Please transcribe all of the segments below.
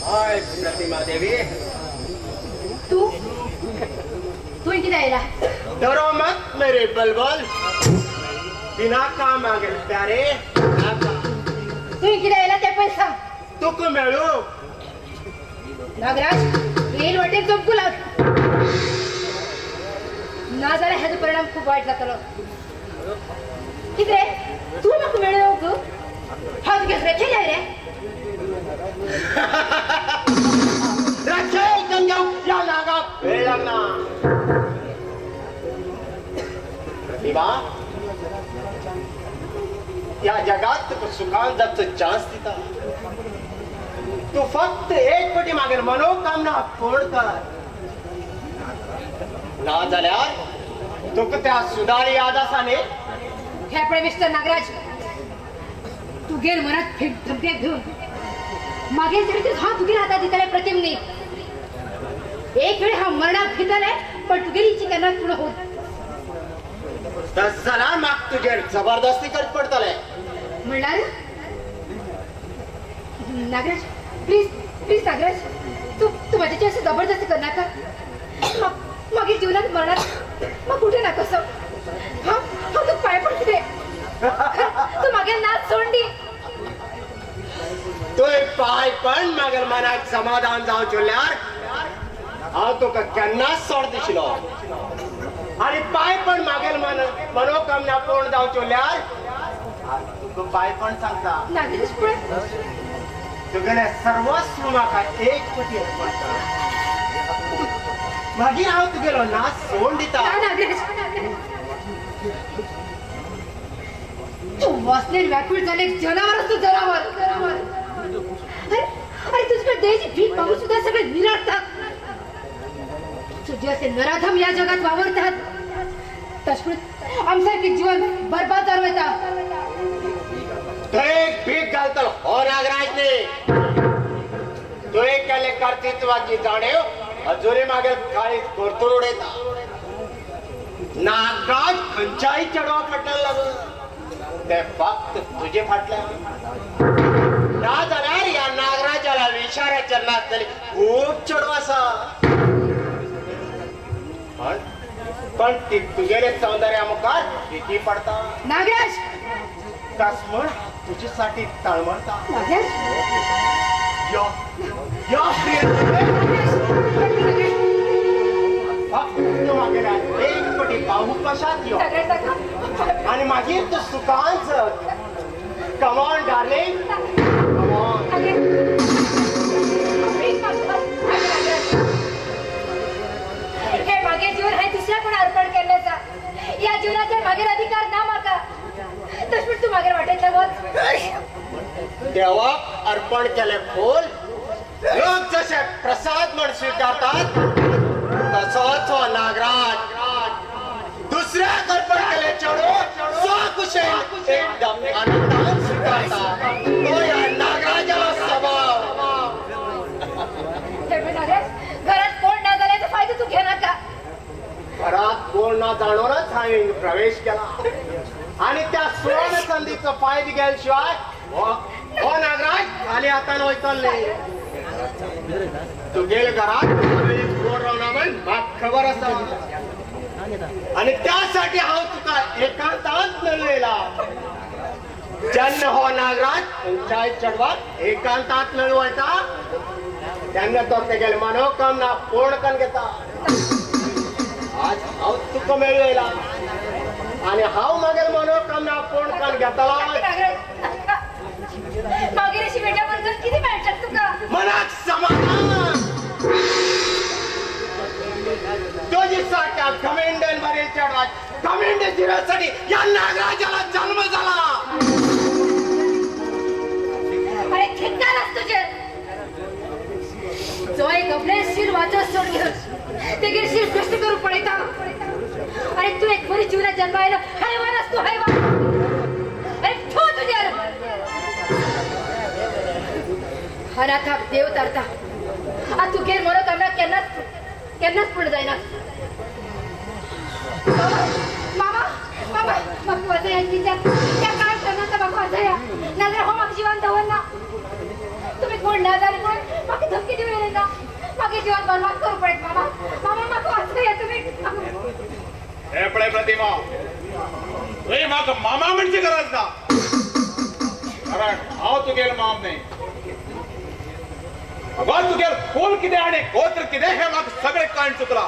हाय प्रतिमा देवी तू किती आयला डरो मत मेरे बलबल बिना काम मांगे प्यारे तू किती आयला ते पैसा तुक मिळू नागराज रेल वाटेत झोपू लाग ना झाला ह्याचा परिणाम खूप वाईट जातलो किती रे तू नको मिळू गो हात घेस रे खेळ रे रखेल गंगाव या नागा वेळ लागना प्रतिभा या जगात तुका सुखान जायचं चान्स दिता तू फक्त एक पटी मागेल मनोकामना पूर्ण कर ना जाल्यार तुका त्या सुधारी आदासाने हे पण मिस्टर नागराज तू गेल मनात धमक्या घेऊन मागेल तरी तू हा तुझी हातात दिताय प्रतिमने एक वेळ हा मरणात घेतलाय पण तुझी करणार पूर्ण होत दसला माग तुझे जबरदस्ती करत पडतले म्हणणार नागराज प्लीज प्लीज नागराज तू माझ्याची असं जबरदस्ती करणार का मागील जीवनात मरणार मग कुठे ना कसं हा तू पाय पडते तू मागेल नाच सोडली तो पाय पण मागेल मनात समाधान जाऊ चोल्यार हांव तुका केन्नाच सोड दिशिलो आणि पाय पण मागेल मनोकामना पूर्ण जाऊ चोल्यार तुका पाय पण सांगता नागराज पण तुगेले सर्वस्व म्हाका एक पटी पडटा मागीर हांव तुगेलो नाच सोड दिता तू वाचलेली व्याकुळ झाले जनावर तू जनावर अरे तुझ्या देहाची भीक मागून सुद्धा सगळे निरर्थक तुझे असे नराधम या जगात वावरतात तसपुढे आमसारखे जीवन बरबाद करवता तो एक भीक घालतलो हो नागराजने तो एक केले कर्तृत्वाची जाणीव अजुनी मागे काळीच परतून उडयता नागराज खंयच्याय चेडवा फाटल्यान लागून ते फक्त तुझे फाटल्यान ना जाल्यार या नागराजाला विचाराच्या नासतली खूप चेडवां आसा पण ती तुगेले सौंदर्या मुखार भीती पडता नागराज तास म्हण तुझ्यासाठी तळमळता नागराज या प्रिय फक्त मागेला एक पटी बाहू कशात यो आणि मागीर तू सुखान जग come on darling come on हे मागे जीवन हे दुसऱ्या कोण अर्पण करण्याचा या जीवनाच्या मागेर अधिकार ना माका तसं तू मागे वाटेतला बघ देवाक अर्पण केले फूल लोक जसे प्रसाद म्हण स्वीकारतात तसोच हो नागराज दुसऱ्याक अर्पण केले चेडो स्वकुशेन एकदम आनंदान स्वीकारता तो या नागराजाला स्वभाव घरात कोण ना झाल्याचा फायदा तू घे नका घरात कोण ना जाणूनच हांवें प्रवेश केला आणि त्या सुवर्ण संधीचा फायदा घेतल्याशिवाय हो नागराज खाली हातान वयतले तुगेल घरात कोण रावना म्हण म्हाका खबर आसा आणि त्यासाठी हांव तुका एकांतांत मेळयला जेन्ना हो नागराज खंयच्याय चेडवाक एकांतांत मेळवता तेन्ना तो तेगेले मनोकामना पूर्ण करून घेता आज हांव तुका मेळयला आणि हांव मागेल मनोकामना पूर्ण करून घेतला मागीर अशी बेटा बरोबर किती मेळटात तुका मनाक समाधान तुझी सारख्या घमेंडन भरेल चेडवाक घमेंड जिरासाठी या नागराजाला जन्म झाला अरे ठिकाण तुझे जो एक आपले शिर वाचत सोड घेऊन ते शिर कष्ट करू पडता अरे तू एक बरी जीवनात जन्मायला हैवान असतो हैवान अरे ठो तुझ्या हराथा देव तरता आ तू गेर मरो कमरा केन्नाच पूर्ण जायना मामा मामा मग वाजा यांच्या त्या काय करण्याचा बाबा वाजा या नाजर हो मग जीवन दवना तुम्ही कोण ना झाले पण मग जीवन बरबाद करू पडेल मामा. मामा माका वाचूया तुम्ही. हे पळे प्रतिमा, तुही म्हाका मामा म्हणजे गरज ना, कारण हांव तुगेलो माम न्ही. अगो तुगेलो कुल कितें आनी गोत्र कितें हे म्हाका सगळें कळून चुकला.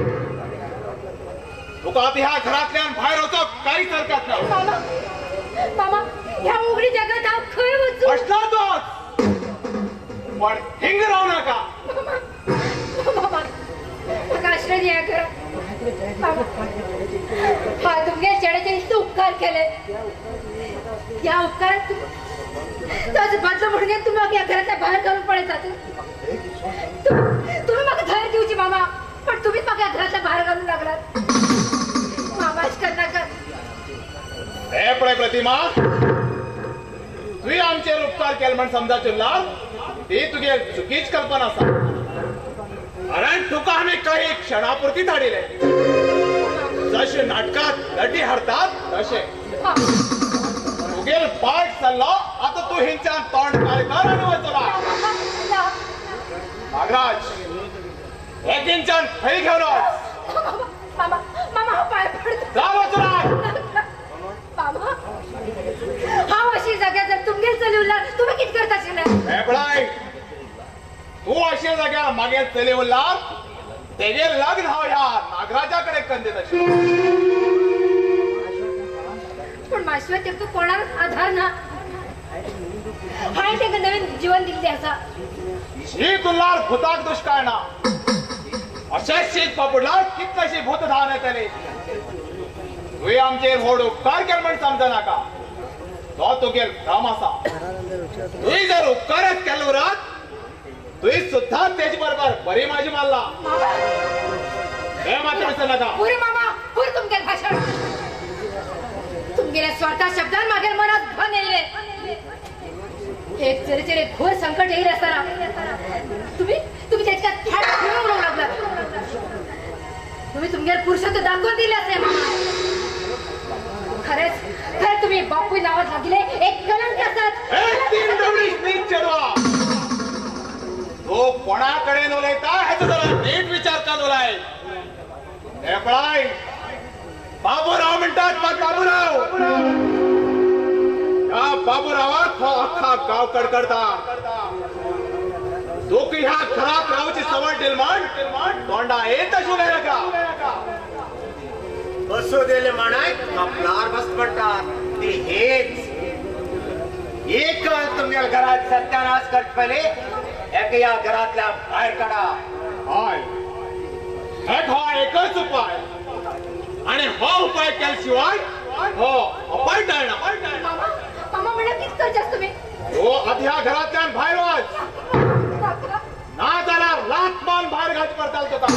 तुका आतां ह्या घरांतल्यान भायर वचप कांयच हरकत ना. मामा मामा ह्या उघडी जगात हांव खंय वचूं? प्रश्नातच पण हिंग रावू नाका. मामा म्हाका आश्रय दिया करा. मामा हा तुमगे चेड्याचे इतले उपकार केले. ह्या उपकारात ताजो बदलो म्हणून तुम्ही म्हाका ह्या घरांतल्या भायर घालून पळयतात. तुम्ही म्हाका धैर्य दिवची मामा, पण तुम्हीच म्हाका ह्या घरांतल्या भायर घालून लागलात. मामा अशें करनाका. हे पळय प्रतिमा, तुवें आमचेर उपकार केले म्हण समजाचुल्ला ती तुगे चुकीच कल्पना आसा. कारण तुका आमी काही क्षणापुरती धाडिले. जशे नाटकात नटी हारतात तशे तुगेल पाठ जाल्लो. आता तू हिंच्यान तोंड काळे कर आनी वचला. नागराज, हे हिंच्यान खंय घेवन वच. मामा मामा हांव पांय पडटा. जा वचला. मामा हांव अशी जाग्यार जर तुमगेर चली उरल्यार तुमी कितें करता आशिल्ले? हे पळय, तू अशा जाग्यार मागेर चली उरला तेगे लग्न हांव ह्या नागराजा कडेन कंदीत आशिल्लो. पण माश्वर तेका कोणाक आधार ना. हांवें तेका नवीन जीवन दिल्लें आसा. शीत उरल्यार भुताक दुश्काळ ना. अशेंच शीत पापडल्यार कितलेशी भूत धांवन येतली. तुवें आमचेर व्हड उपकार केले म्हण समजनाका. तो तुगेल भ्रम आसा. तुवें जर उपकारच केलो उरत तुवें सुद्धा तेजे बरोबर बरी माझी मारला. हे मात्र विसरनाका. पुरे मामा पुरे तुमगेर भाषण. तुमगेल्या स्वार्था शब्दान मागेर मनात घन येयले. एक तरेचेर एक घोर संकट येयलें आसतना तुम्ही तेच्या फाट फिरून उडोवंक लागलात. तुम्ही तुमगेर पुरुषत्व दाखोवन दिले आसले मामा. खरेच तुम्ही बापूय नावात लागले एक कलंक आसात. तीन डवळी नीट चेडवा, तो कोणाकडेन उलयता हेचो जरा नीट विचार करून उलय. हे पळय, बाबूराव म्हणटात म्हाका बाबूराव. ह्या बाबूरावाक हो अख्खा गांव कडकडता. तूं ह्या घरात रावची सवय दिल म्हण तोंडा येत अशें उलयनाका. बसू दिले म्हणाय आपल्यावर बस पडतात ते हेच. एक तुमच्या घरात सत्यानाश करत पहिले एक या घरातल्या बाहेर काढा. हय, हेच हो एकच उपाय. आणि हो उपाय केल्याशिवाय हो अपाय टळना. मामा म्हणा कितें करच्यास तुम्ही? तो आधी ह्या घरातल्यान भायर वच, ना जाल्यार लाथ मान भायर घालची पडटाली तुका.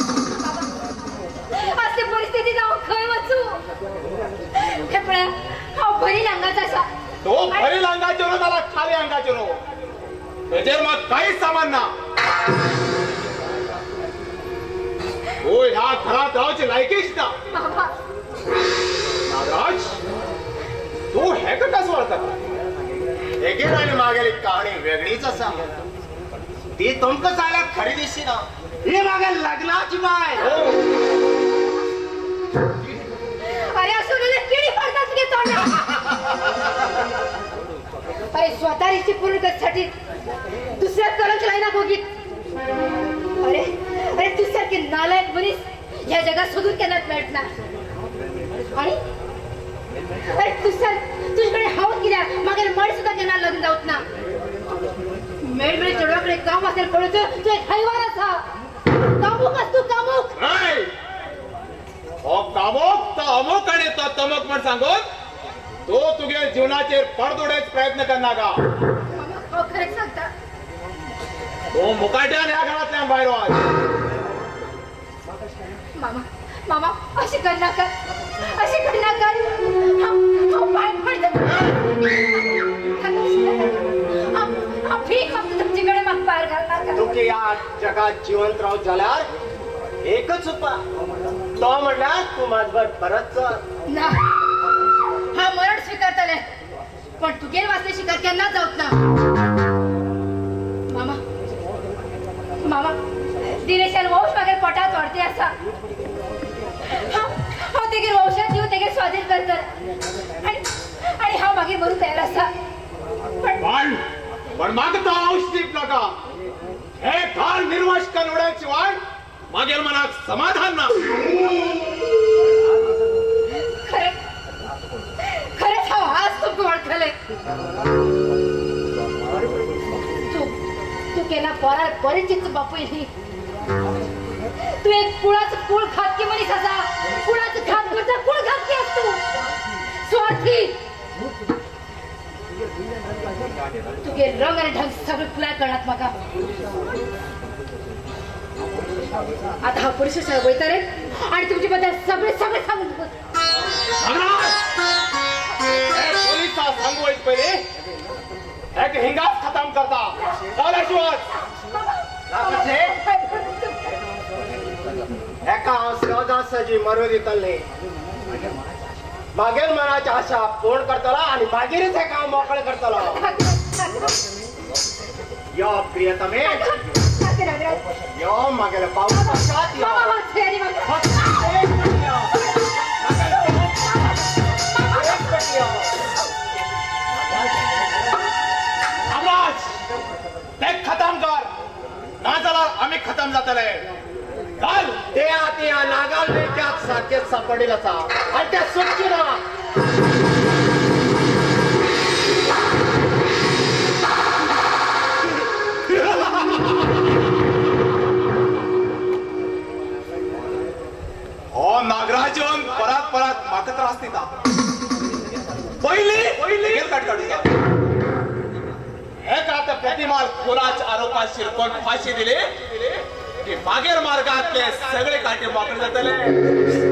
असली परिस्थिती जावं खंय वचू? हे पळया हांव बरी लांगाच आसा. तो बरी लांगाचेर नाल्यार खाली अंगाचेर तेजेर मात कांयच सामान ना. तू ह्या घरात रावची लायकीच ना. नागराज, तू हे कस वळखता? हेगेर आनी मागेली कहाणी वेगळीच आसा. ती तुमकां जाल्यार खरी दिसना. ही मागे लग्नाची बाय. अरे असं किडी पडतात तुझे तोंडात. अरे स्वतः इच्छी पूर्ण करण्यासाठी दुसऱ्या कलंक लायना बोगीत. अरे अरे तुझ्यासारखे नालायक मनीस या जगात शोधून केल्यात मेळटना. आणि अरे तुझ्याकडे हावत कित्याक मागेर मड सुद्धा केन्ना लग्न जावत ना. मेळमेळ चेडवाकडे काम असेल पळोवचो तूं एक हैवान आसा. कामूक आस तूं कामूक. हो कामोक तो अमोक आणि तो तमोक म्हण सांगून तो तुगे जीवनाचेर पडदोडच प्रयत्न करनाका. मामा खरेंच सांगता. तो मुकाट्यान ह्या घरातल्यान भायर वच. मामा मामा अशी करनाका. अशी करनाका. हांव पांय पडटा. हांव भीक मागता तुमचे कडेन म्हाका भायर घालनाका. तुका या जगात जिवंत राव जाल्यार एकच उपाय. तो म्हणल्यार तू माझ्यावर परत चल. ना हा मरण स्वीकारतले पण तुगेर वाचले शिकार केन्ना जावत ना. मामा मामा असा हा तेगे वंशात जीव तेगे स्वाधीन करतात आणि हा मागे मरू तयार असा पण मागता औषधिक नका हे काल निर्वाश कनवड्याची वाट मागेल मनात समाधान ना खरंच हा आज तुमको ओळखले तू केला पोरा परिचित बापू ही तू एक कुळाचं कुळ खात की मनीस असा कुळाचं खात करता कुळ खात की असतो स्वार्थी तुगे रंग आणि ढंग सगळं तुला कळत मका आता हा पुरुष वैतारे आणि तुमची बद्दल सगळे सांगून पोलिसा सांगवायच पहिले एक हिंगाच खतम करता चालाशिवाय एका सहजासहजी मरुदी तल्ले मागेल मनाच्या आशा पूर्ण करताला आणि मागेरच हे काम मोकळे करताला यो प्रियतमे यो मागेल पाऊस पश्चात यो ते खतम कर ना झाला आम्ही खतम जातले काल ते आता नागाल त्यात सारखेच सापडेल असा आणि त्या सुटकी ना हो नागराजन परत मागत राहते पहिले कट काढू एक आता प्रतिमाल खुलाच आरोपात शिरकोट फाशी दिली की मागेर मार्गातले सगळे काटे मोकळे जातले